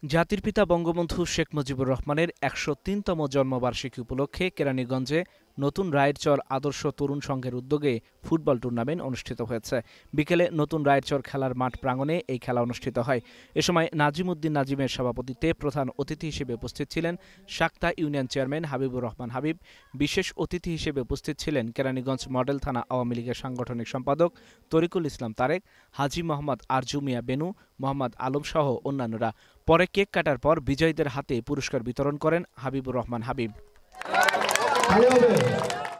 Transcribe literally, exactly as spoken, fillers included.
জাতির পিতা বঙ্গবন্ধু শেখ মুজিবুর রহমানের একশো তিনতম জন্মবার্ষিকী উপলক্ষে কেরানীগঞ্জে নতুন রায়েরচর আদর্শ তরুণ সংঘের উদ্যোগে ফুটবল টুর্নামেন্ট অনুষ্ঠিত হয়েছে। বিকেলে নতুন রায়েরচর খেলার মাঠ প্রাঙ্গণে এই খেলা অনুষ্ঠিত হয়। এ সময় নাজিম উদ্দিন নাজিমের সভাপতিত্বে প্রধান অতিথি হিসেবে উপস্থিত ছিলেন শাক্তা ইউনিয়ন চেয়ারম্যান হাবিবুর রহমান হাবিব। বিশেষ অতিথি হিসেবে উপস্থিত ছিলেন কেরানীগঞ্জ মডেল থানা আওয়ামী লীগের সাংগঠনিক সম্পাদক তরিকুল ইসলাম তারেক, হাজী মোহাম্মদ আরজু মিয়া বেনু, মোহাম্মদ আলম সহ অন্যান্যরা। পরে কেক কাটার পর বিজয়ীদের হাতে পুরস্কার বিতরণ করেন হাবিবুর রহমান হাবিব।